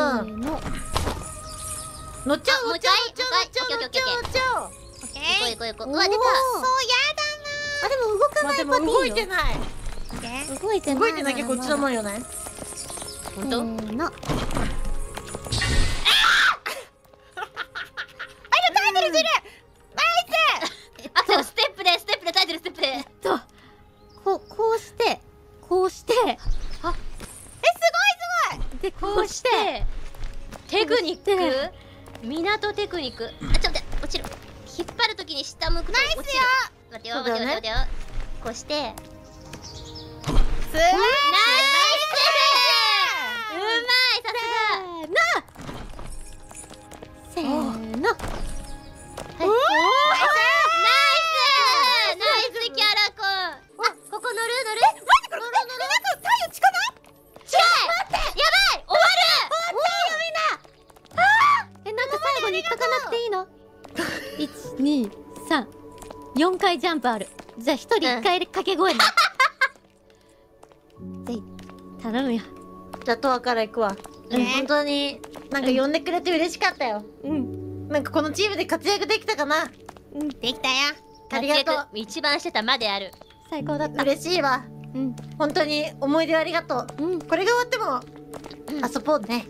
乗っちゃう。 もう一回オッケー行こう行こう。うわ出た。そうやあ、でも動かないパティーよ。 動いてない。 動いてない。 動いてないけどこっちのもんよね。 ほんと？アクセルステップで耐えてるステップで。 こうしてあ、すごいでこうしてテクニック、港テクニック。あ、ちょっと待って、落ちる。引っ張るときに下向くと落ちる。待てよ待てよ待てよ。こうして。ナイス。うまい、さすが。 せーの。 ナイスキャラコン。あ、ここ乗る。 待ってこれ。皆さん太陽近ない？ 近い。やばい。終わる。 なんか最後に引っかかなくていいの？1、2、3、4回ジャンプある。じゃあ1人1回掛け声ね。頼むよ。 じゃあトアから行くわ。本当になんか呼んでくれて嬉しかったよ。なんかこのチームで活躍できたかな。 できたよ。 ありがとう。 一番してたまである。 最高だった。 嬉しいわ。本当に思い出ありがとう。これが終わっても遊ぼうね。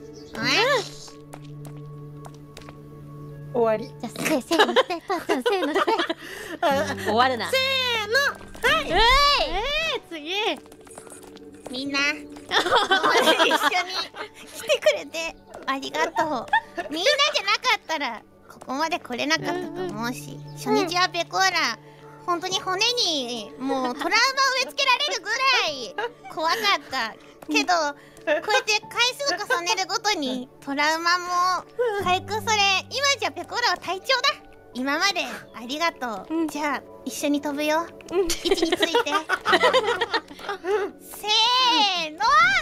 終わり。 じゃあせーのしてたっちゃんせーのして。 終わるな。 せーの。はい。 次。 みんな一緒に来てくれてありがとう。みんなじゃなかったらここまで来れなかったと思うし、初日はペコーラ本当に骨にもうトラウマ植え付けられるぐらい怖かったけど、こうやって回数重ねるごとにトラウマも回復され、今じゃペコーラは隊長だ。今までありがとう。じゃあ一緒に飛ぶよ。位置について。せーの。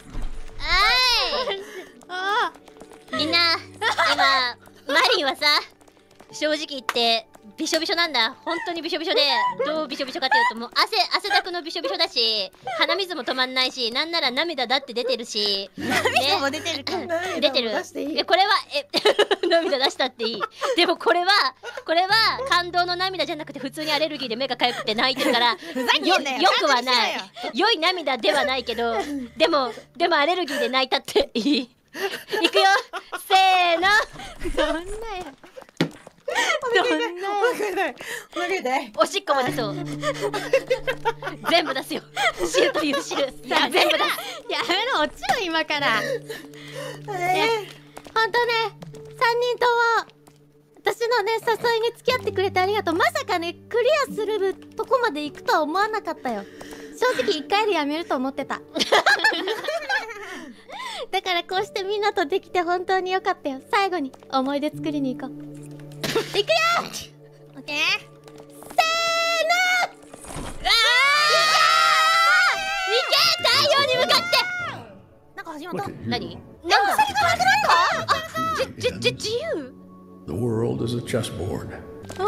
みんな今マリンはさ、正直言ってびしょびしょなんだ。本当にびしょびしょで、どうびしょびしょかっていうと、もう汗だくのびしょびしょだし、鼻水も止まんないし、なんなら涙だって出てるし、 涙も出てるか。 出てる。これは涙出したっていい。でもこれは感動の涙じゃなくて、普通にアレルギーで目がかゆくて泣いてるから、よくはない。良い涙ではないけど、でもアレルギーで泣いたっていい。いくよ。せーの。 どんなや。 お願いだい。 おしっこも出そう。全部出すよ。汁という汁。全部出す。 やめろ、落ちろ今から。ほんとね、3人とも私のね誘いに付き合ってくれてありがとう。まさかねクリアするとこまで行くとは思わなかったよ。正直1回でやめると思ってた。だからこうしてみんなとできて本当に良かったよ。最後に思い出作りに行こう。いくよ。 オッケー。 せーの。 いけ、太陽に向かって。 なんか始まった。 何？ なんだ。先が悪くないか？ 自由。 The world is a chessboard. おー。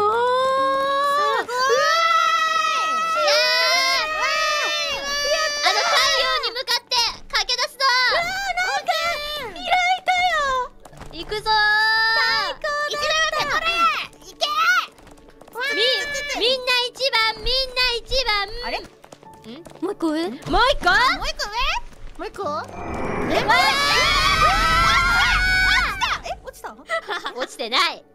行くぞー。みんな一番。 あれ？ もう一個上？ もう一個？ もう一個上？ もう一個？ 落ちた？ 落ちてない。